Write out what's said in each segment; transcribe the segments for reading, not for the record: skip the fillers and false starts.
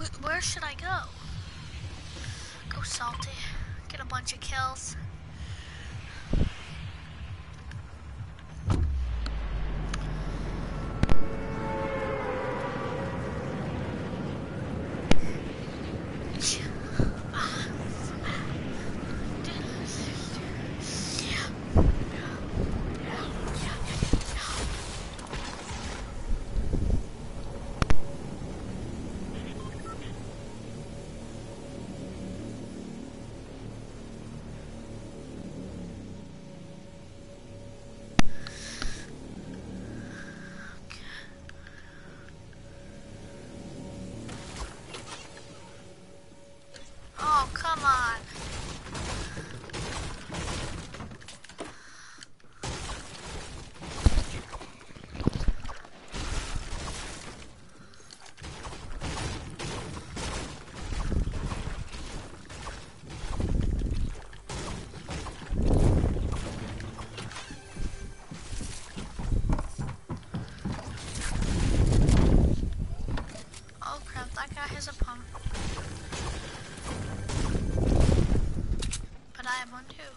Where should I go? Go salty. Get a bunch of kills. Oh, come on. Oh crap, that guy has a pump. But I have one too.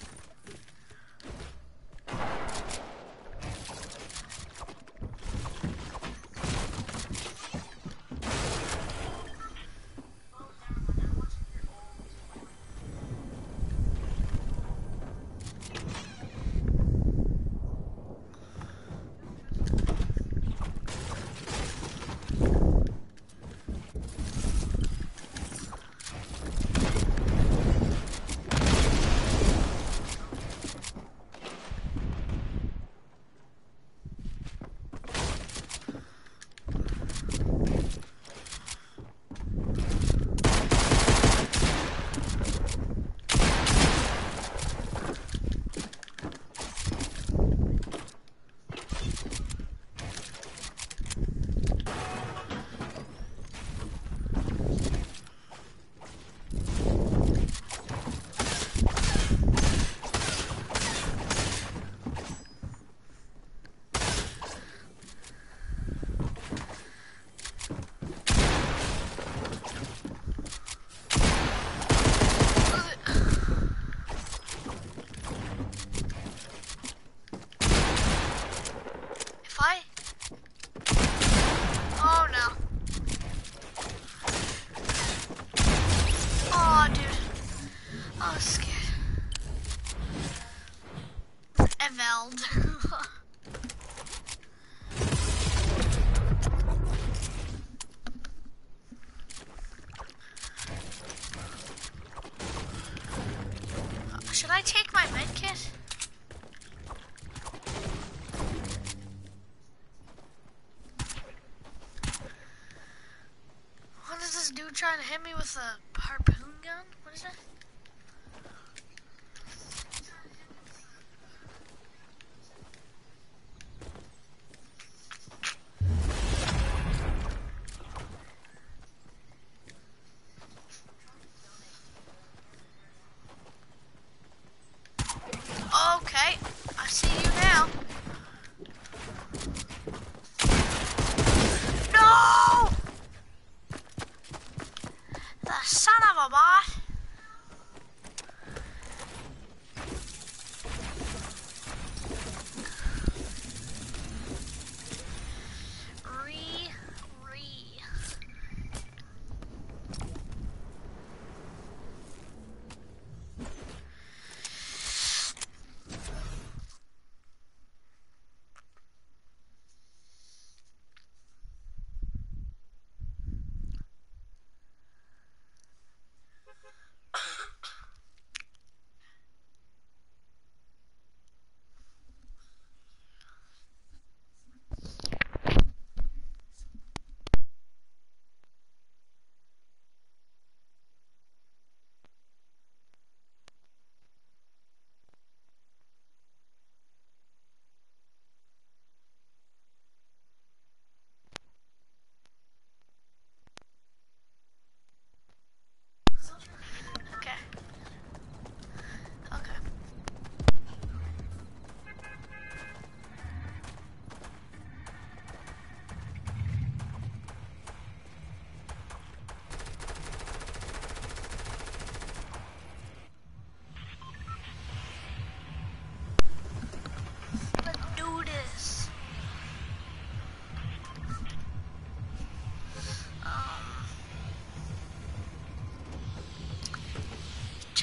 Oh no. Oh dude. I was scared. Eveld. Should I take my medkit? What is this dude trying to hit me with a harpoon gun? What is it? Okay, I see you now. No! The son of a bot!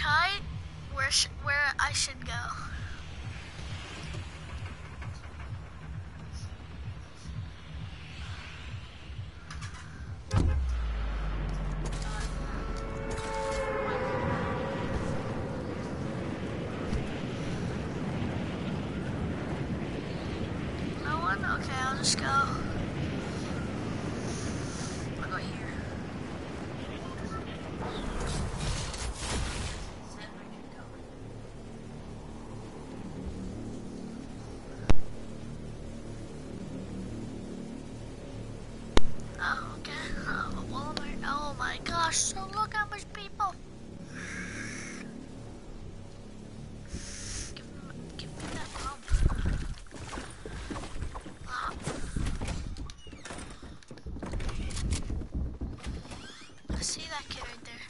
decide where I should go. No one? Okay, I'll just go. I'll go here. Oh, okay. Walmart. Oh my gosh, so look how much people. Give me that pump. Ah. I see that kid right there.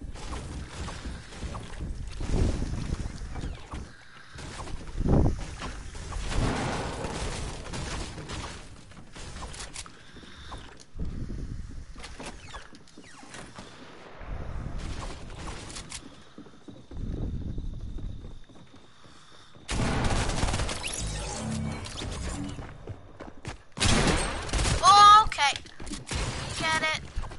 Oh, okay. Get it.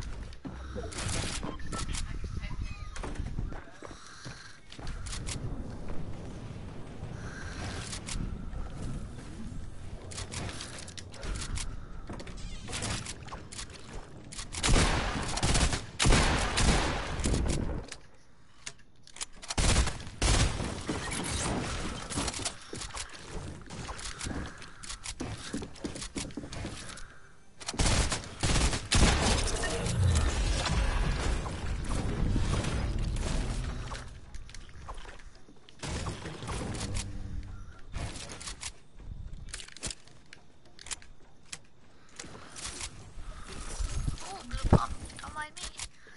Oh, blue pump. Don't mind me.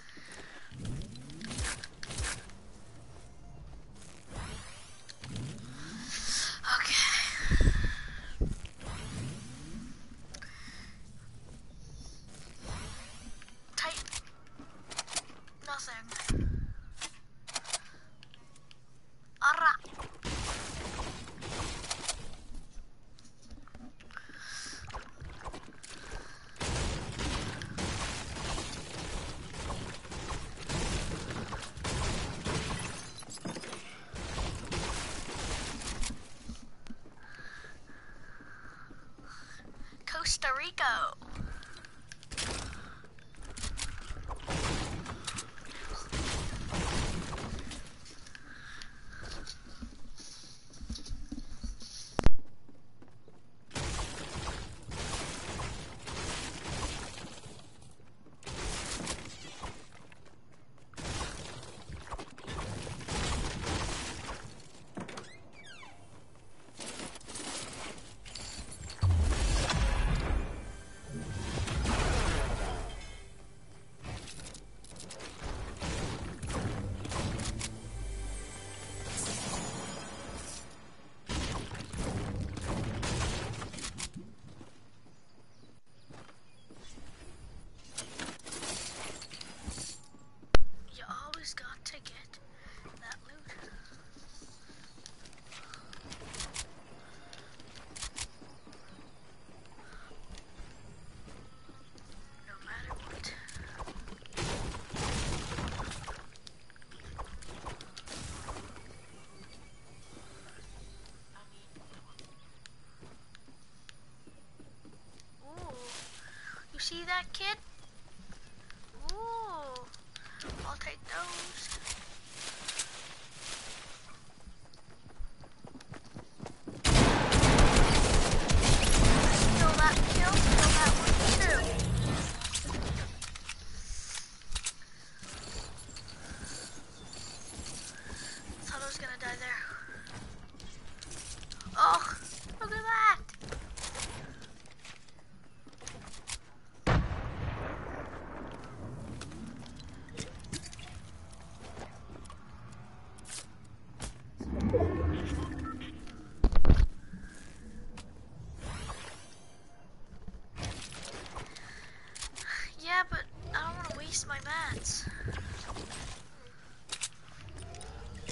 Okay. Tight. Nothing. Alright. Costa Rica. You always got to get that loot. No matter what. Ooh. You see that, kid? Ooh. I'll take those. Kill that, kill that one too. Thought I was gonna die there. Oh, look at that. Yeah, but I don't want to waste my mats.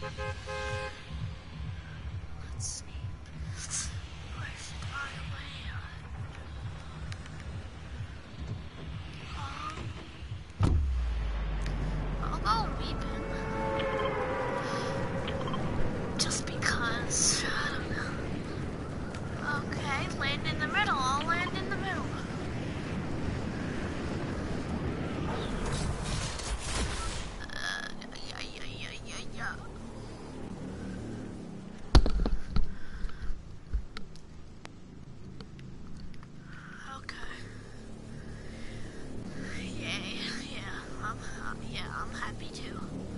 Let's see. Where should I land? I'll go Weepin. Just because. I don't know. Okay, land in the middle. I'll land in the middle. Yeah. Okay. I'm happy too.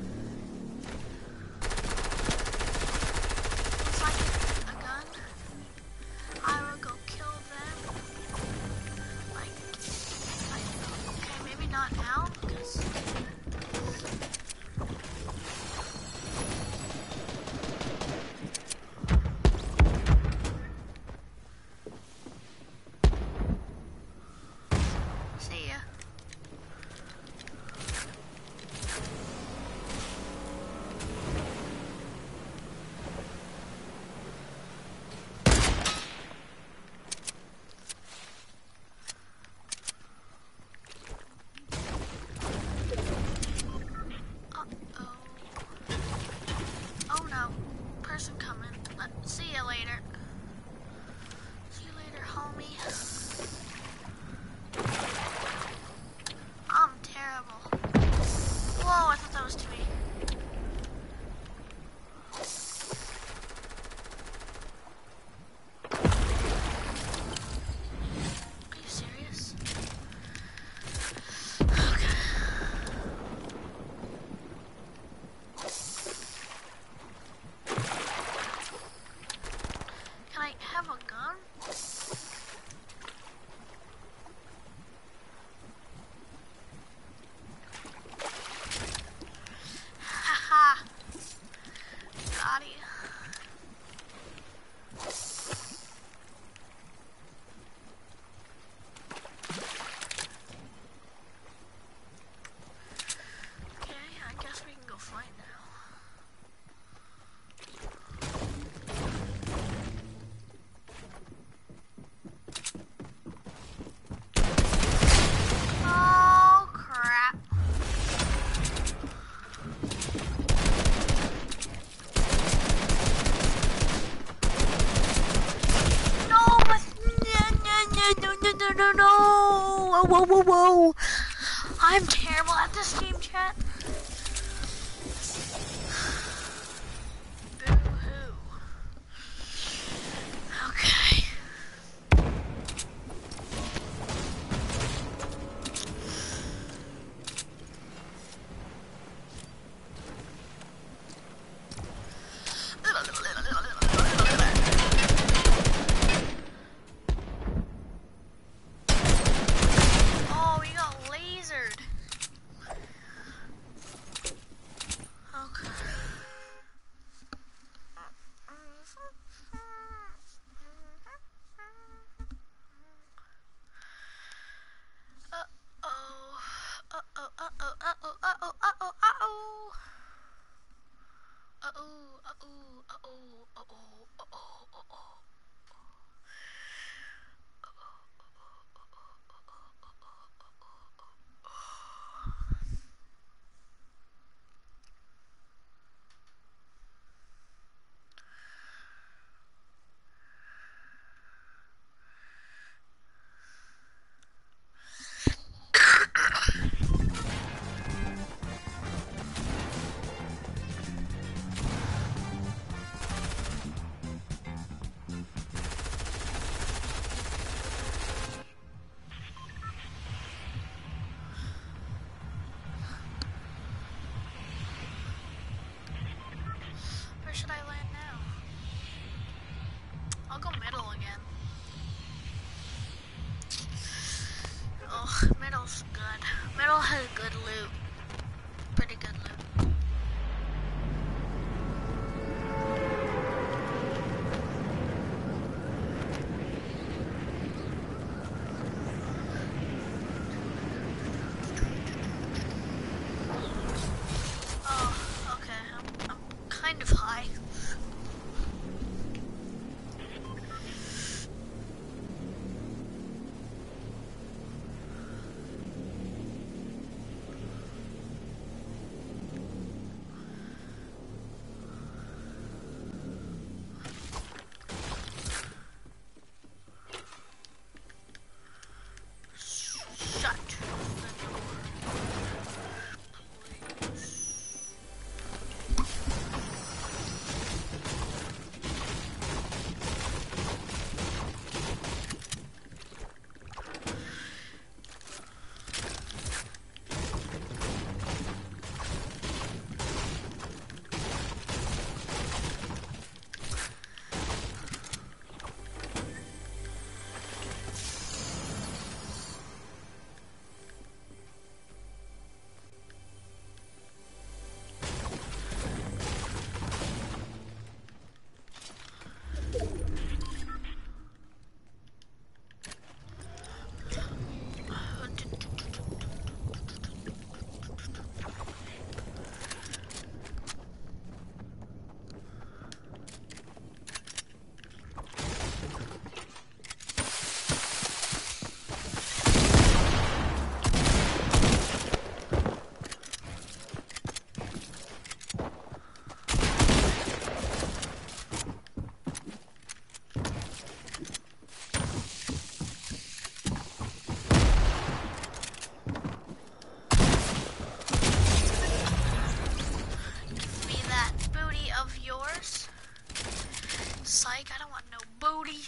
Looks like a gun. I will go kill them. Okay, maybe not now, because... See ya. Oh no, person coming. See you later. See you later, homie. I'm terrible. Whoa, I thought that was to me. Are you serious? Okay. Can I have a gun? Haha. Got it. Okay, I guess we can go fight now. Oh, crap. No, but no. Whoa. I'm terrible at this game, chat. Boo-hoo. Okay. Oh, we got lasered. Okay. Where should I land now? I'll go middle again. Oh, middle's good. Middle has good loot. Pretty good loot. Oh, okay. I'm kind of high. Psych, I don't want no booty.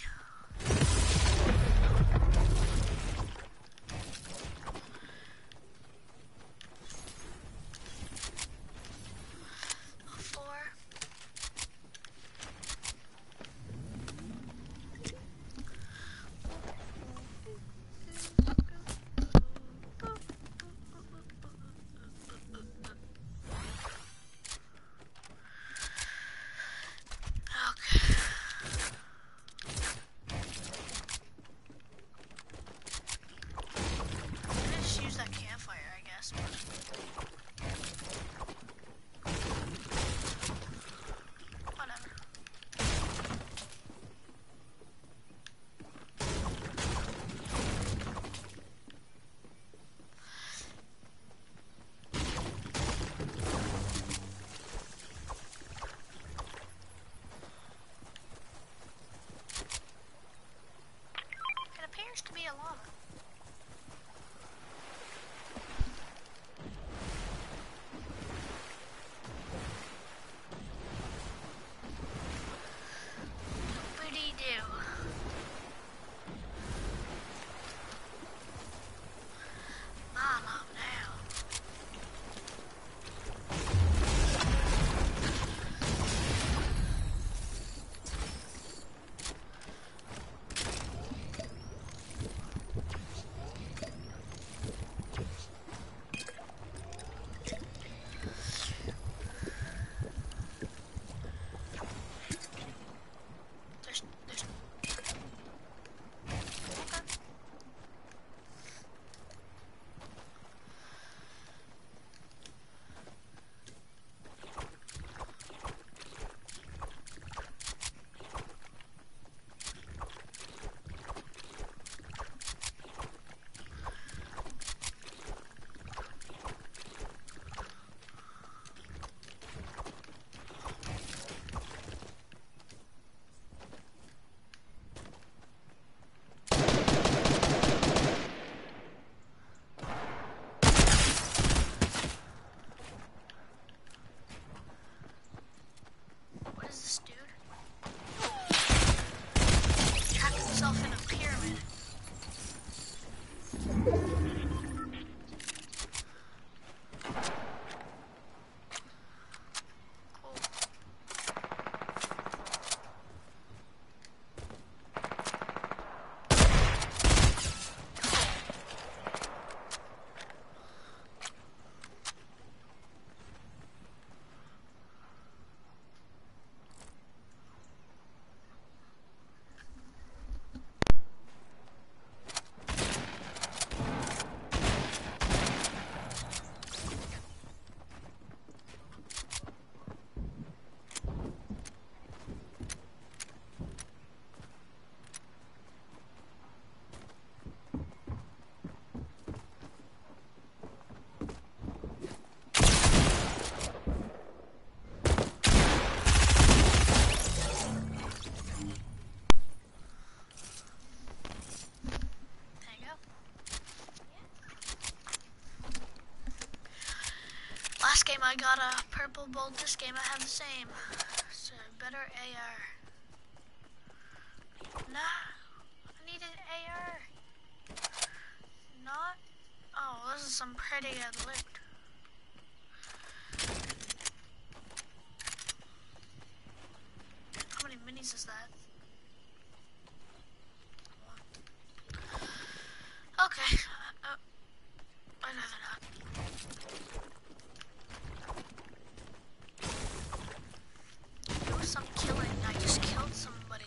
I got a purple bolt this game. I have the same. So better AR. Nah, I need an AR. Not. Oh, this is some pretty good loot. How many minis is that? Okay. I'd rather not. Do some killing. I just killed somebody.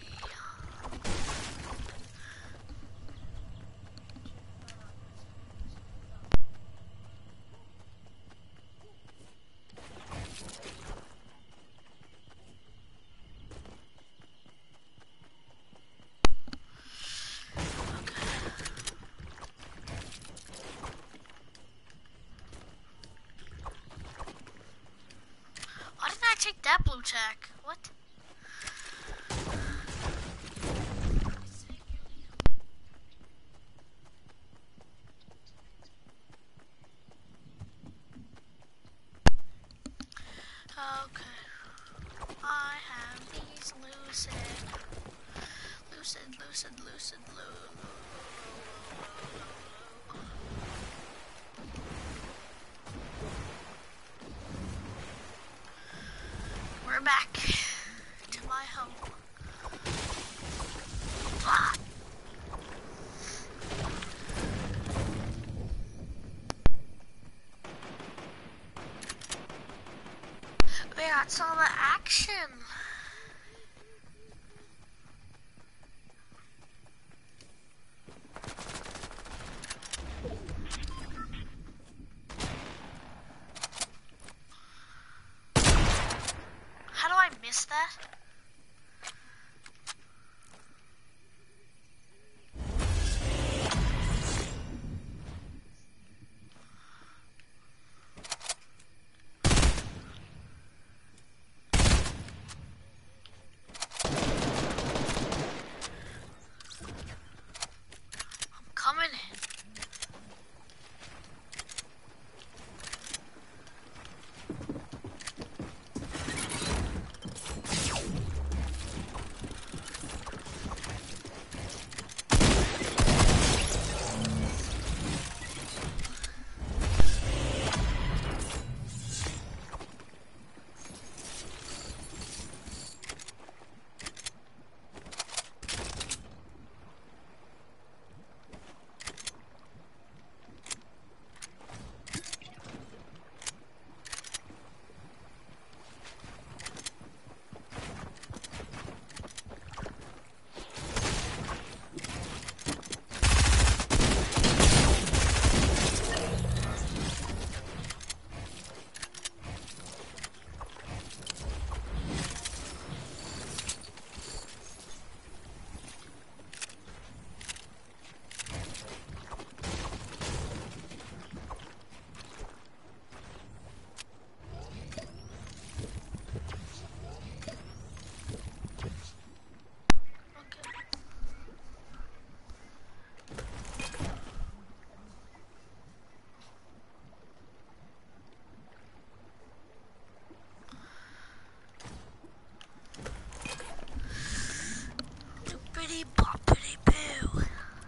Why didn't I take that blue tack? What? Okay. I have these lucid. We're back to my home. Ah. We got some action. How do I miss that? I'm coming in. Boppity boppity boo.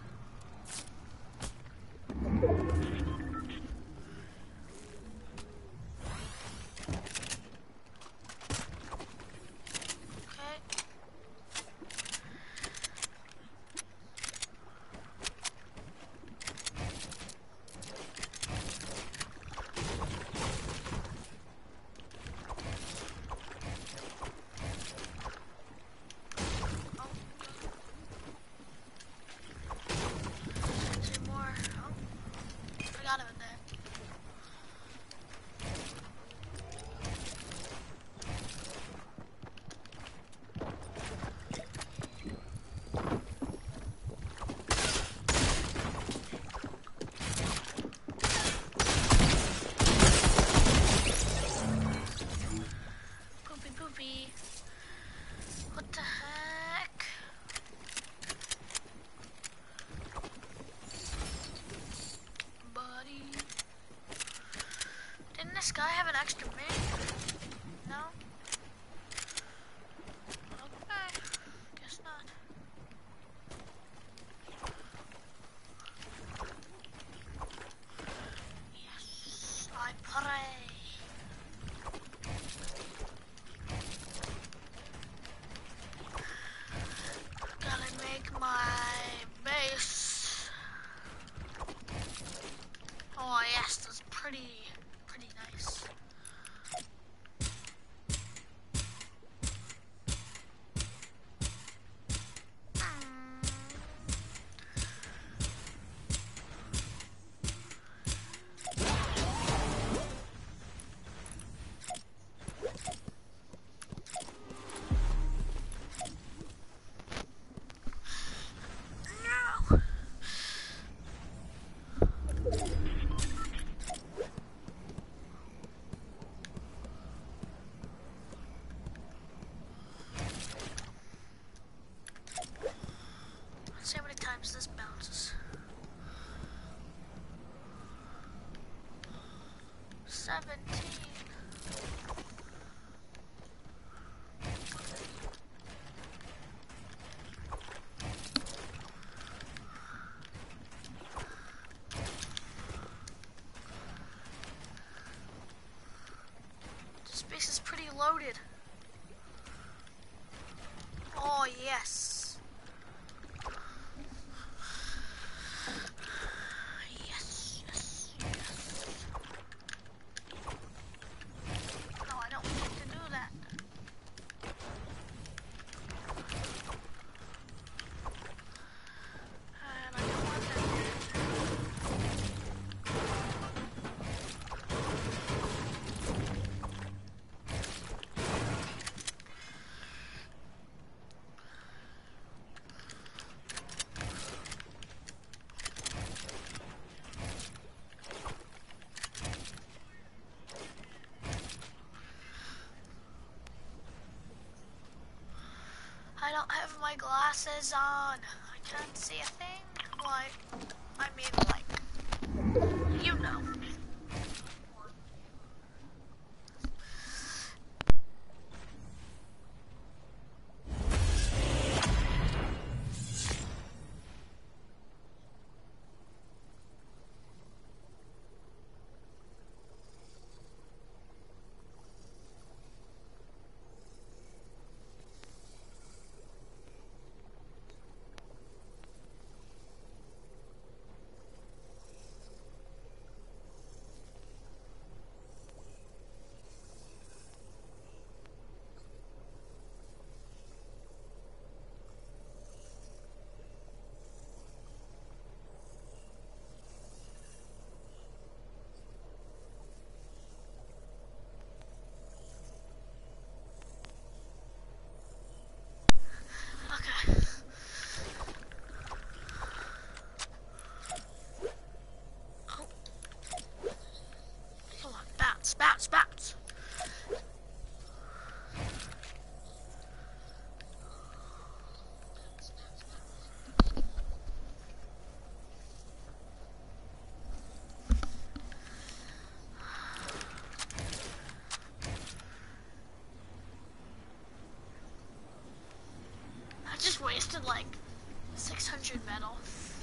Okay. Two more. Oh, forgot about that. Poopy poopy. What the heck? Buddy. Didn't this guy have an extra man? my base. Oh yes, that's pretty nice. No. Let's see how many times this bounces. 17. This base is pretty loaded. Oh yes. Yes, yes, yes. No, I don't want to do that. And I don't want that. I don't have my glasses on. I can't see a thing. Like, I mean, like, you know. Okay. Oh. Come on, bounce, bounce, bounce. I just wasted like 600 metal.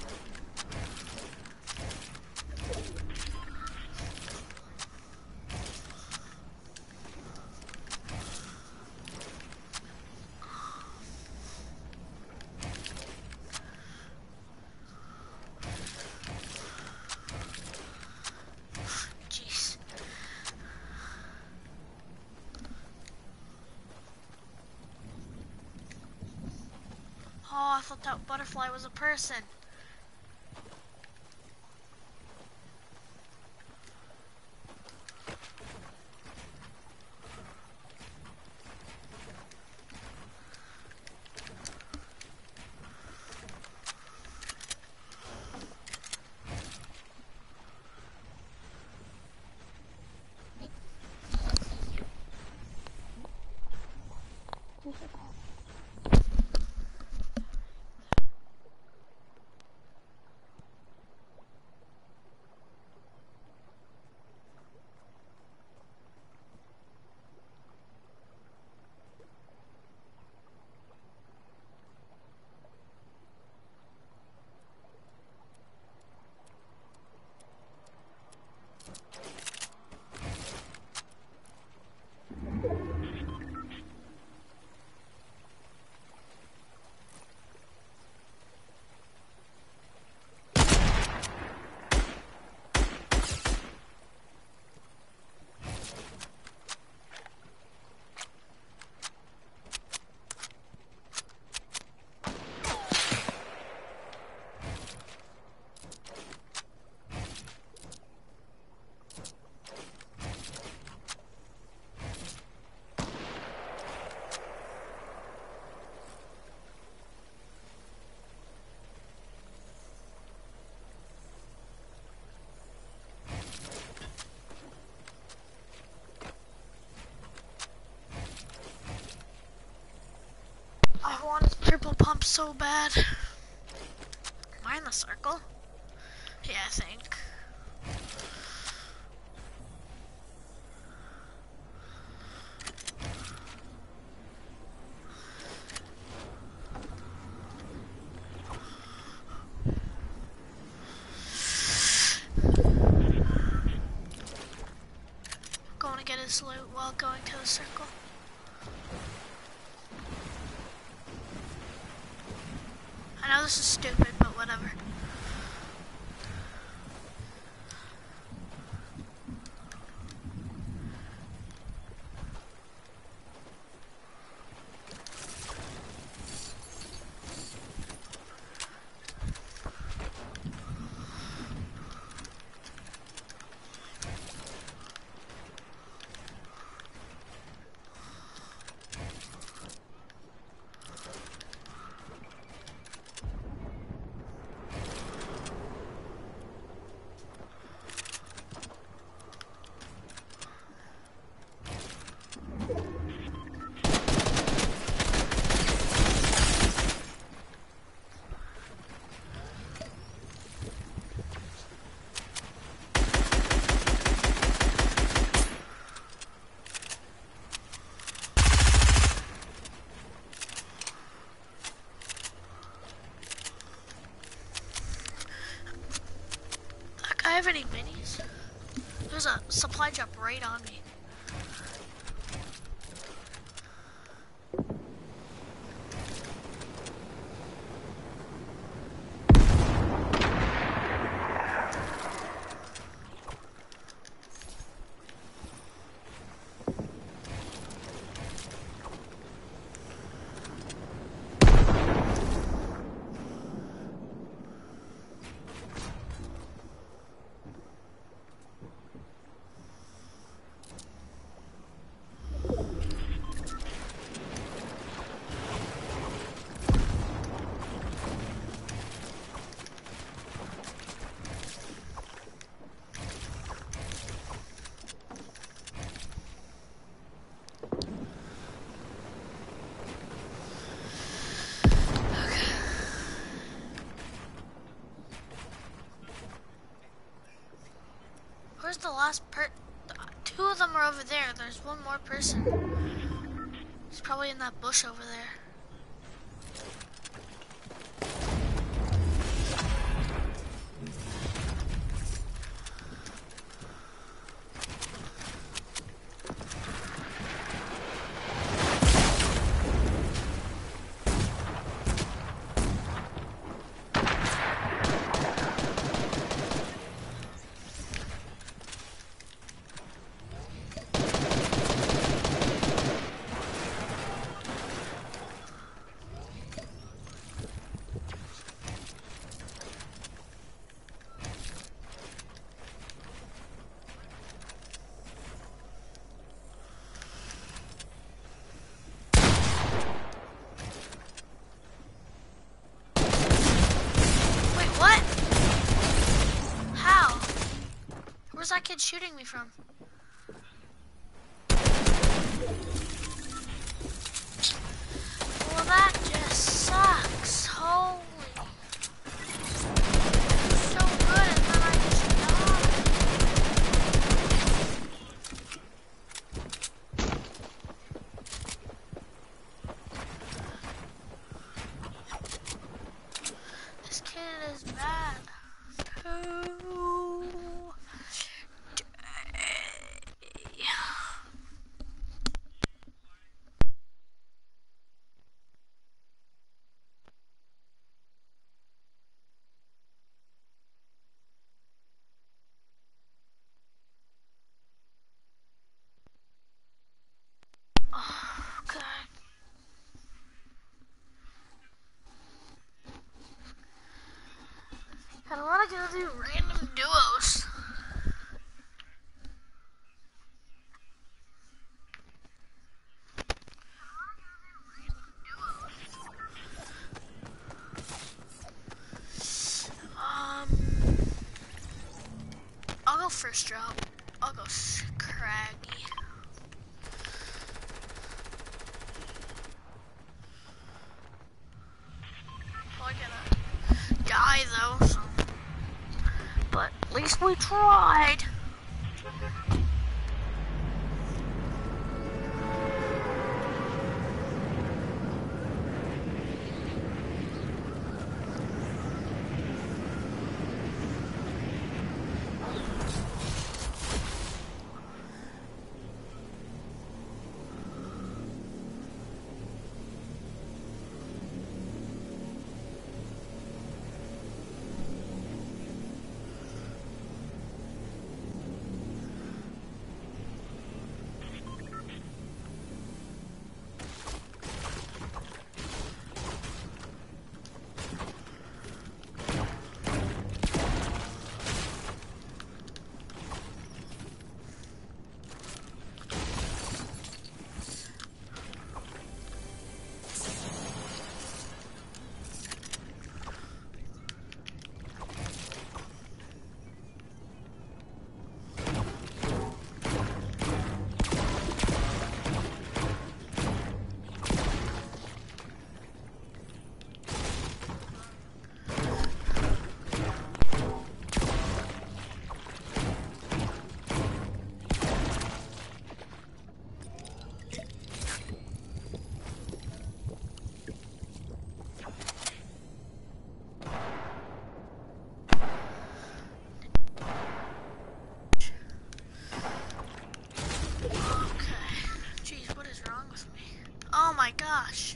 Jeez. Oh, I thought that butterfly was a person. I want a purple pump so bad. Am I in the circle? Yeah, I think. Going to get his loot while going to the circle. I know this is stupid, but whatever. I have any minis? There's a supply drop right on me. Where's the last two of them are over there. There's one more person. He's probably in that bush over there. Where's that kid shooting me from? Well, that just sucks. Holy. So good, and then I just died. This kid is bad. I don't want to go do random duos. I'll go first drop. I'll go Craggy. least we tried. Oh my gosh.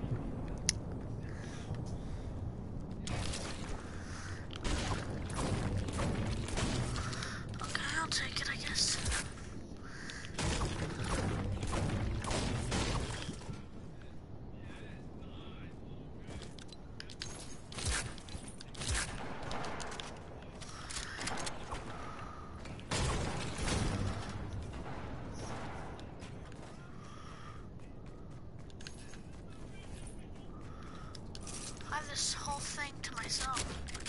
Okay, I'll take it, I guess. I have this whole thing to myself.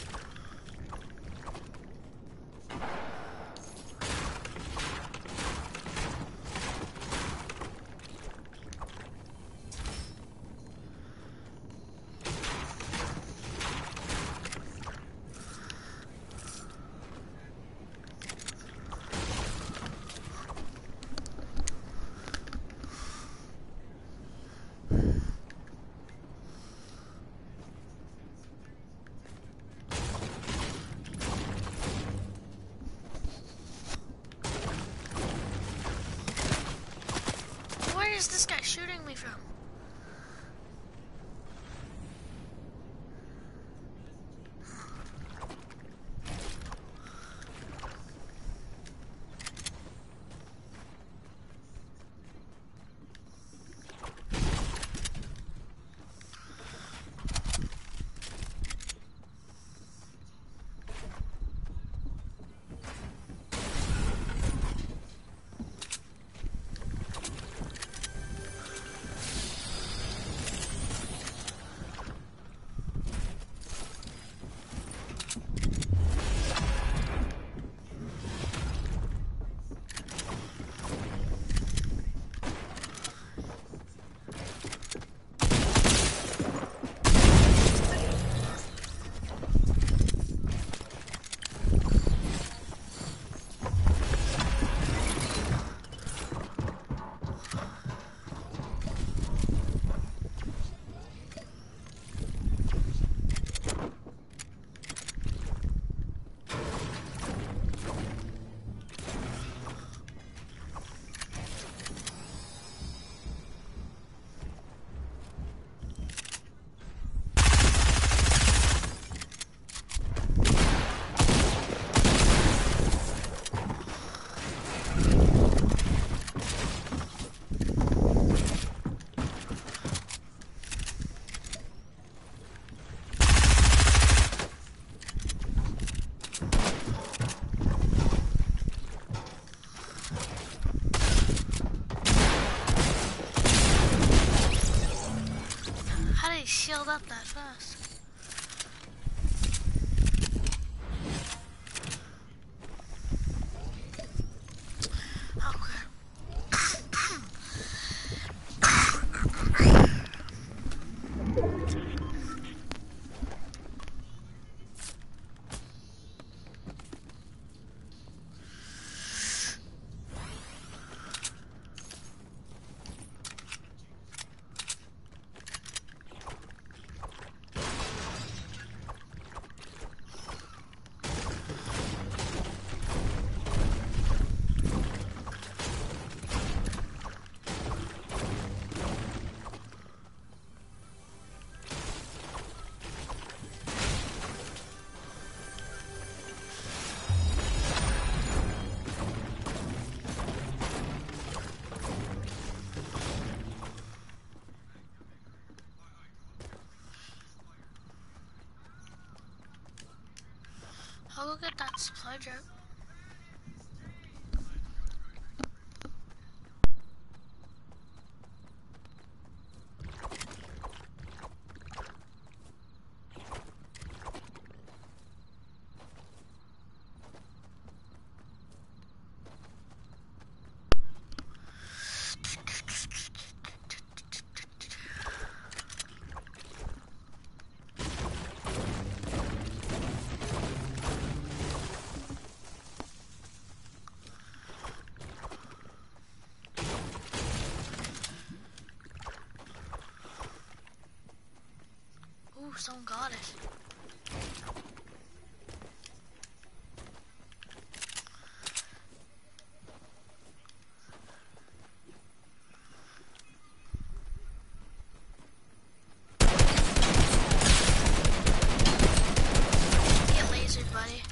Where is this guy shooting me from? How did he shield up that fast? get that supply drop. Ooh, someone got it. Get lasered, buddy.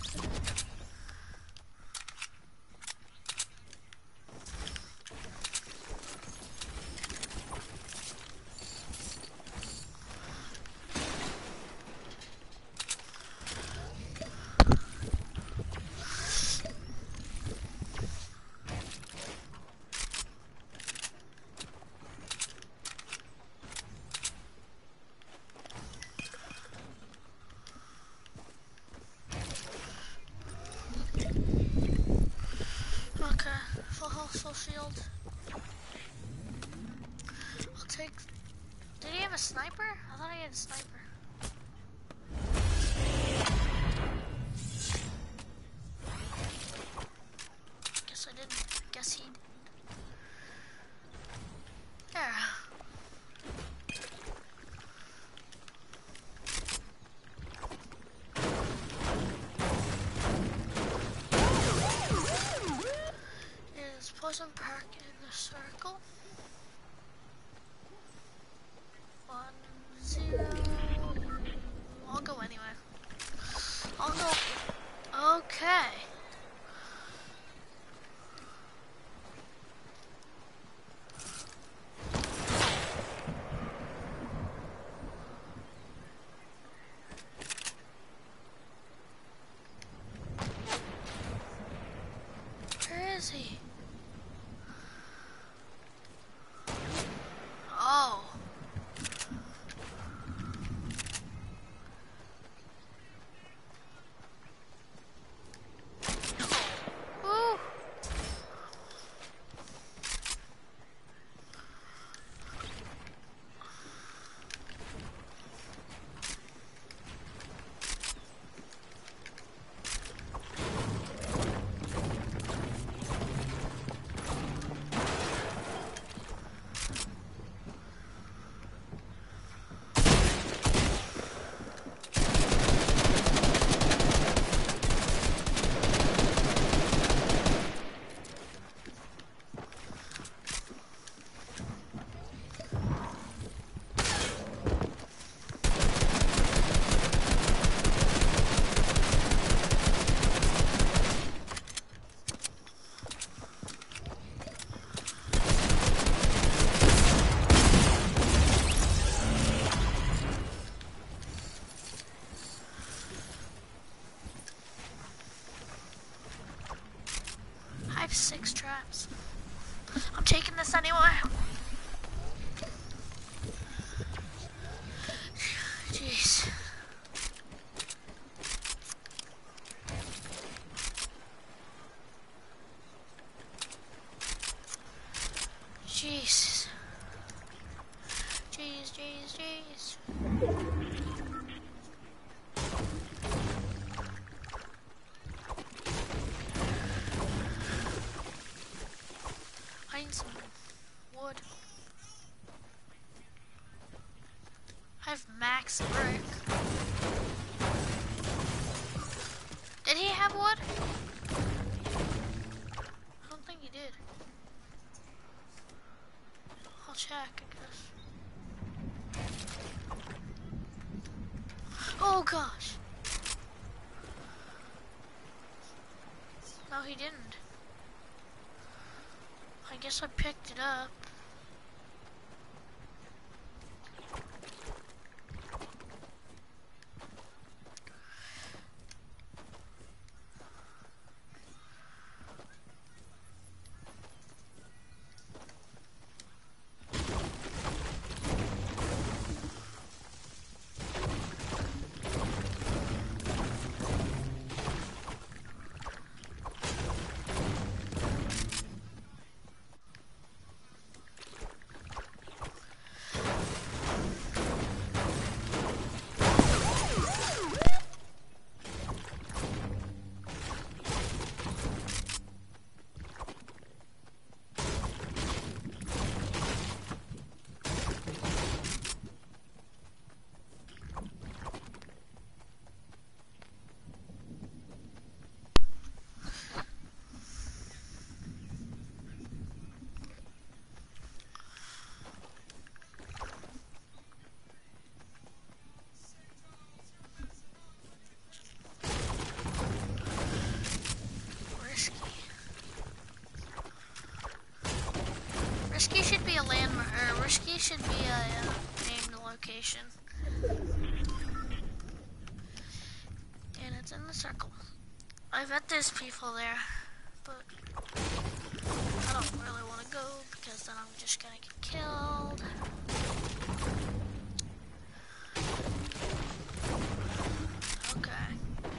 Okay, full health, full shield. I'll take. Did he have a sniper? I thought he had a sniper. Guess I didn't. Guess he. There. Is Poison Park in the circle? 1, 0. I'll go anyway. I'll go. Okay. Where is he? Oh. Woo. I have 6 traps. I'm taking this anyway. Jeez. Jeez. Jeez. I need some wood. I have max brick. Did he have wood? I don't think he did. I'll check, I guess. Oh gosh. No, he didn't. I guess I picked it up. location. And it's in the circle. I bet there's people there, but I don't really want to go because then I'm just gonna get killed. Okay.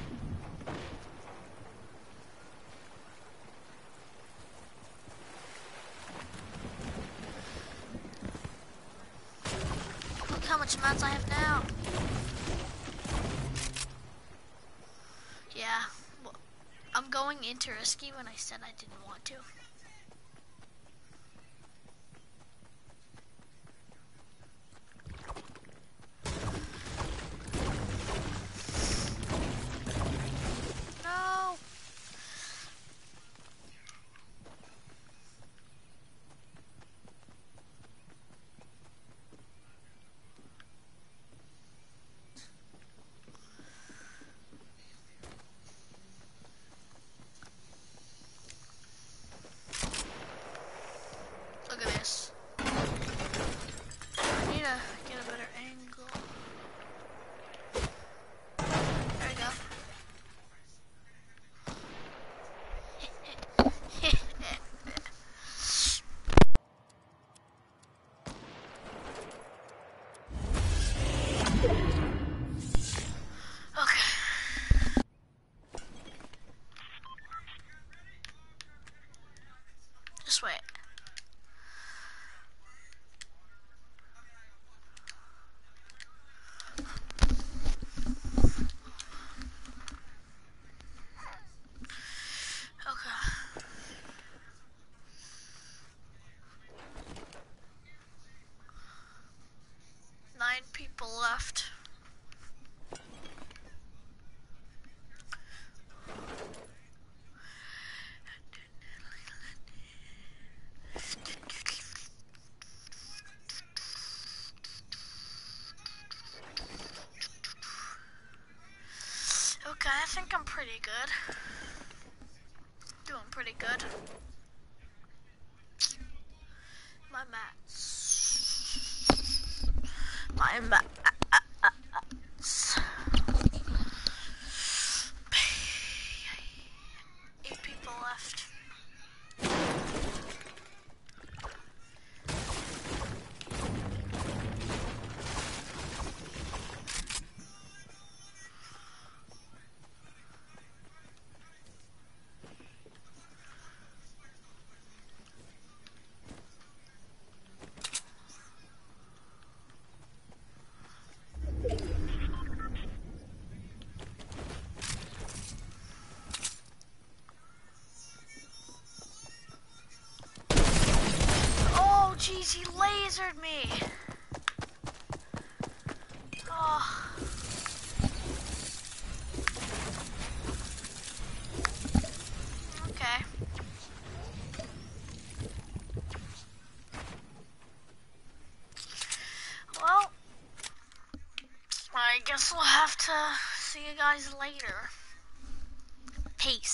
Look how much mats I have now. Yeah, well, I'm going into risky when I said I didn't want to. No! Look at this. I need to get a better angle. There we go. Okay. Just wait. Okay. 9 people left. Okay, I think I'm pretty good. Doing pretty good. My mats. My mats. 8 people left. Oh, jeez, he lasered me. Oh. Okay. Well, I guess we'll have to see you guys later. Peace.